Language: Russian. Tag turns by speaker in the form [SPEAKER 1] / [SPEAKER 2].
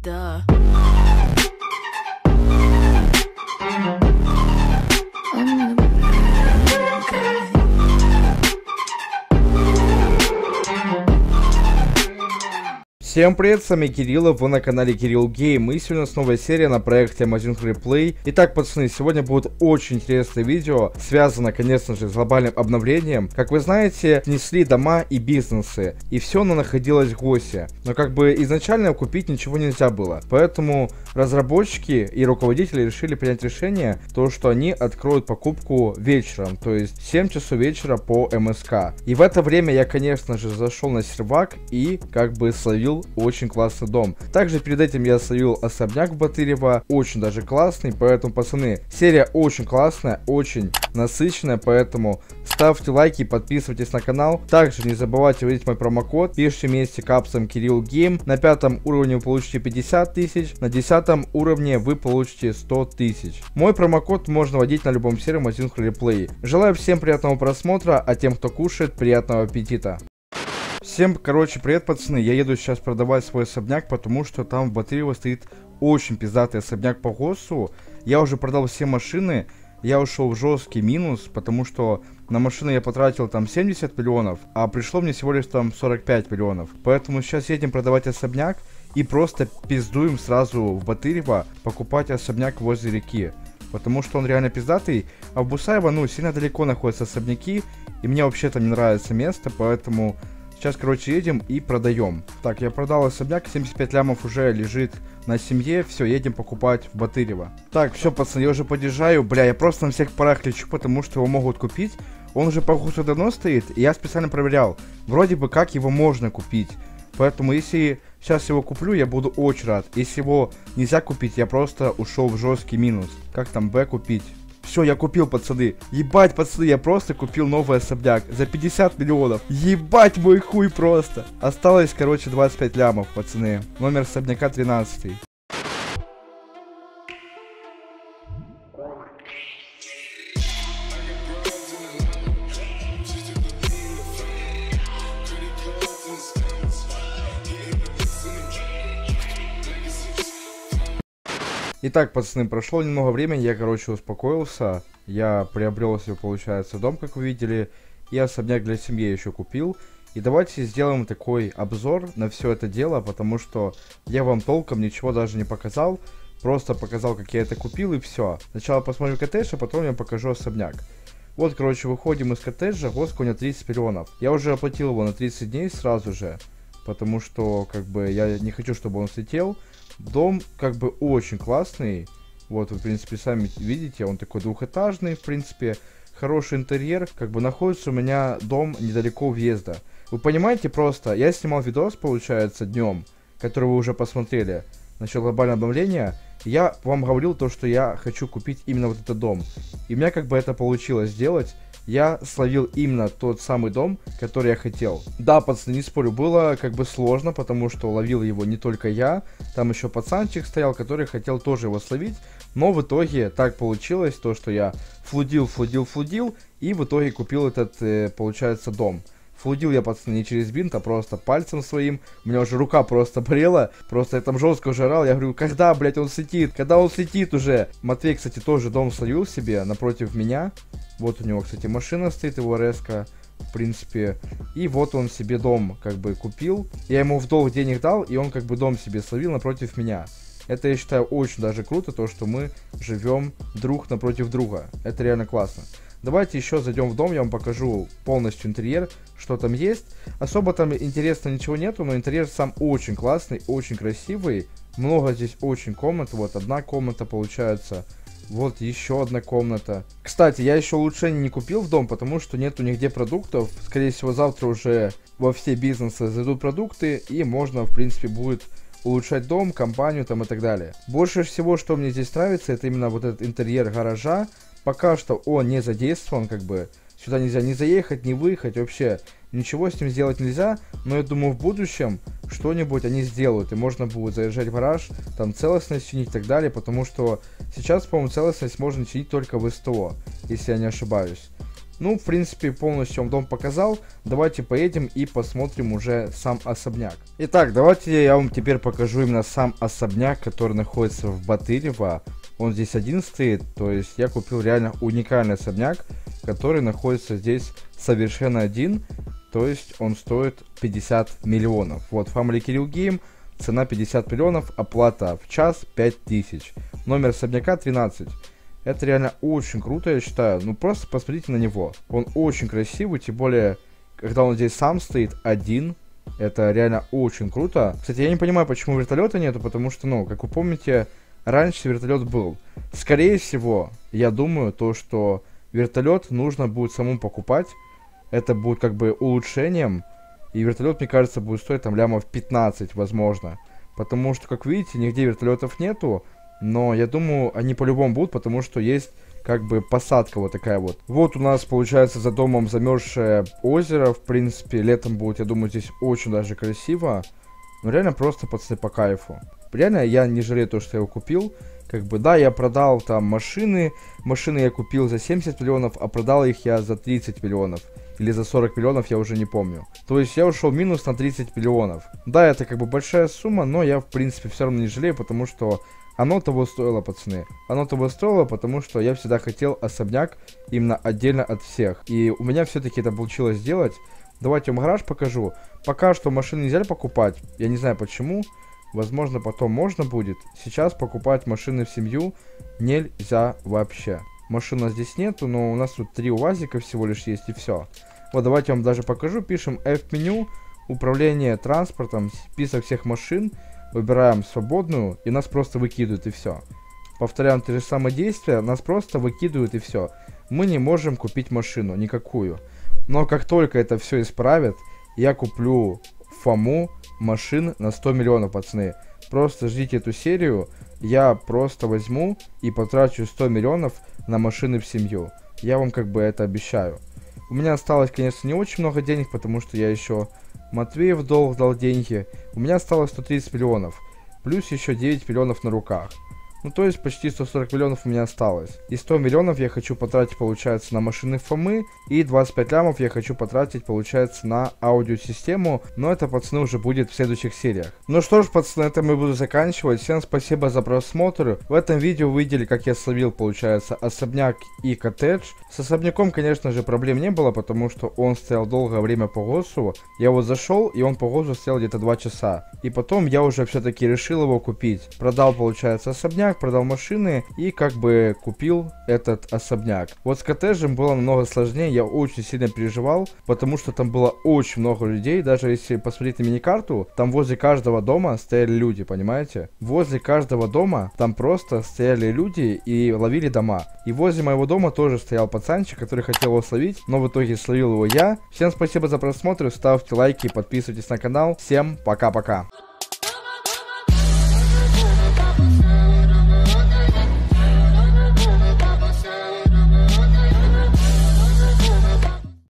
[SPEAKER 1] Duh.
[SPEAKER 2] Всем привет, с вами Кирилл, вы на канале Кирилл Гейм, и сегодня у нас новая серия на проекте Amazon Replay. Итак, пацаны, сегодня будет очень интересное видео, связано, конечно же, с глобальным обновлением. Как вы знаете, внесли дома и бизнесы, и все оно находилось в ГОСе. Но как бы изначально купить ничего нельзя было, поэтому разработчики и руководители решили принять решение, то что они откроют покупку вечером, то есть 7 часов вечера по МСК. И в это время я, конечно же, зашел на сервак и как бы словил очень классный дом. Также перед этим я словил особняк в Батырево, очень даже классный, поэтому, пацаны, серия очень классная, очень насыщенная, поэтому ставьте лайки и подписывайтесь на канал. Также не забывайте вводить мой промокод, пишите вместе капсом Кирилл Гейм. На 5 уровне вы получите 50 тысяч, на 10 уровне вы получите 100 тысяч. Мой промокод можно вводить на любом сервере Amazon Replay. Желаю всем приятного просмотра, а тем, кто кушает, приятного аппетита. Всем, короче, привет, пацаны. Я еду сейчас продавать свой особняк, потому что там в Батырево стоит очень пиздатый особняк по ГОСу. Я уже продал все машины, я ушел в жесткий минус, потому что на машины я потратил там 70 миллионов, а пришло мне всего лишь там 45 миллионов. Поэтому сейчас едем продавать особняк и просто пиздуем сразу в Батырево покупать особняк возле реки. Потому что он реально пиздатый, а в Бусаево, ну, сильно далеко находятся особняки, и мне вообще там не нравится место, поэтому... Сейчас, короче, едем и продаем. Так, я продал особняк, 75 лямов уже лежит на семье. Все, едем покупать в Батырево. Так, все, пацаны, я уже подъезжаю. Бля, я просто на всех парах лечу, потому что его могут купить. Он уже по ГОСу давно стоит, и я специально проверял. Вроде бы как его можно купить. Поэтому, если сейчас его куплю, я буду очень рад. Если его нельзя купить, я просто ушел в жесткий минус. Как там Б купить? Все, я купил, пацаны. Ебать, пацаны, я просто купил новый особняк за 50 миллионов. Ебать мой хуй просто. Осталось, короче, 25 лямов, пацаны. Номер особняка 13. Итак, пацаны, прошло немного времени, я, короче, успокоился. Я приобрел себе, получается, дом, как вы видели. И особняк для семьи еще купил. И давайте сделаем такой обзор на все это дело, потому что я вам толком ничего даже не показал. Просто показал, как я это купил, и все. Сначала посмотрим коттедж, а потом я покажу особняк. Вот, короче, выходим из коттеджа, ГОС у меня 30 миллионов. Я уже оплатил его на 30 дней сразу же, потому что, как бы, я не хочу, чтобы он слетел. Дом, как бы, очень классный. Вот, вы, в принципе, сами видите, он такой двухэтажный, в принципе, хороший интерьер. Как бы, находится у меня дом недалеко въезда. Вы понимаете, просто, я снимал видос, получается, днем, который вы уже посмотрели, насчет глобального обновления. Я вам говорил то, что я хочу купить именно вот этот дом. И у меня, как бы, это получилось сделать. Я словил именно тот самый дом, который я хотел. Да, пацаны, не спорю, было как бы сложно, потому что ловил его не только я. Там еще пацанчик стоял, который хотел тоже его словить. Но в итоге так получилось, то что я флудил, и в итоге купил этот, получается, дом. Флудил я, пацаны, не через бинт, а просто пальцем своим. У меня уже рука просто болела. Просто я там жестко уже орал. Я говорю, когда, блядь, он слетит? Когда он слетит уже? Матвей, кстати, тоже дом словил себе напротив меня. Вот у него, кстати, машина стоит, его РС-ка, в принципе. И вот он себе дом, как бы, купил. Я ему в долг денег дал, и он, как бы, дом себе словил напротив меня. Это, я считаю, очень даже круто, то, что мы живем друг напротив друга. Это реально классно. Давайте еще зайдем в дом, я вам покажу полностью интерьер, что там есть. Особо там интересно ничего нету, но интерьер сам очень классный, очень красивый. Много здесь очень комнат, вот одна комната получается. Вот еще одна комната. Кстати, я еще улучшений не купил в дом, потому что нету нигде продуктов. Скорее всего, завтра уже во все бизнесы зайдут продукты, и можно, в принципе, будет улучшать дом, компанию там и так далее. Больше всего, что мне здесь нравится, это именно вот этот интерьер гаража. Пока что он не задействован, как бы. Сюда нельзя ни заехать, ни выехать, вообще ничего с ним сделать нельзя. Но я думаю, в будущем что-нибудь они сделают, и можно будет заезжать в гараж, там целостность чинить и так далее, потому что сейчас, по-моему, целостность можно чинить только в СТО, если я не ошибаюсь. Ну, в принципе, полностью вам дом показал. Давайте поедем и посмотрим уже сам особняк. Итак, давайте я вам теперь покажу именно сам особняк, который находится в Батырево. Он здесь один стоит, то есть я купил реально уникальный особняк, который находится здесь совершенно один. То есть он стоит 50 миллионов. Вот, Family Kill Game, цена 50 миллионов, оплата в час 5000. Номер особняка 13. Это реально очень круто, я считаю. Ну, просто посмотрите на него. Он очень красивый, тем более, когда он здесь сам стоит один. Это реально очень круто. Кстати, я не понимаю, почему вертолета нету, потому что, ну, как вы помните, раньше вертолет был. Скорее всего, я думаю, то, что вертолет нужно будет самому покупать. Это будет как бы улучшением. И вертолет, мне кажется, будет стоить там лямов 15, возможно. Потому что, как видите, нигде вертолетов нету. Но я думаю, они по-любому будут, потому что есть как бы посадка вот такая вот. Вот у нас получается за домом замерзшее озеро. В принципе, летом будет, я думаю, здесь очень даже красиво. Но реально просто, пацаны, по кайфу. Реально, я не жалею то, что я его купил. Как бы, да, я продал там машины. Машины я купил за 70 миллионов, а продал их я за 30 миллионов. Или за 40 миллионов, я уже не помню. То есть я ушел минус на 30 миллионов. Да, это как бы большая сумма, но я, в принципе, все равно не жалею, потому что оно того стоило, пацаны. Оно того стоило, потому что я всегда хотел особняк именно отдельно от всех. И у меня все-таки это получилось сделать. Давайте вам гараж покажу. Пока что машины нельзя покупать. Я не знаю почему. Возможно, потом можно будет. Сейчас покупать машины в семью нельзя вообще. Машин у нас здесь нету, но у нас тут 3 УАЗика всего лишь есть и все. Вот давайте я вам даже покажу. Пишем F-меню, управление транспортом, список всех машин. Выбираем свободную, и нас просто выкидывают, и все. Повторяем те же самые действия, нас просто выкидывают, и все. Мы не можем купить машину, никакую. Но как только это все исправят, я куплю Фому машин на 100 миллионов, пацаны. Просто ждите эту серию, я просто возьму и потрачу 100 миллионов на машины в семью. Я вам как бы это обещаю. У меня осталось, конечно, не очень много денег, потому что я еще Матвеев долг дал деньги. У меня осталось 130 миллионов. Плюс еще 9 миллионов на руках. Ну, то есть почти 140 миллионов у меня осталось. И 100 миллионов я хочу потратить, получается, на машины Фомы. И 25 лямов я хочу потратить, получается, на аудиосистему. Но это, пацаны, уже будет в следующих сериях. Ну что ж, пацаны, это мы буду заканчивать. Всем спасибо за просмотр. В этом видео вы видели, как я словил, получается, особняк и коттедж. С особняком, конечно же, проблем не было, потому что он стоял долгое время по ГОСу. Я вот зашел, и он по ГОСу стоял где-то 2 часа. И потом я уже все-таки решил его купить. Продал, получается, особняк, продал машины и как бы купил этот особняк. Вот с коттеджем было намного сложнее, я очень сильно переживал, потому что там было очень много людей. Даже если посмотреть на миникарту, там возле каждого дома стояли люди, понимаете? Возле каждого дома там просто стояли люди и ловили дома. И возле моего дома тоже стоял пацанчик, который хотел его словить, но в итоге словил его я. Всем спасибо за просмотр, ставьте лайки, подписывайтесь на канал. Всем пока-пока.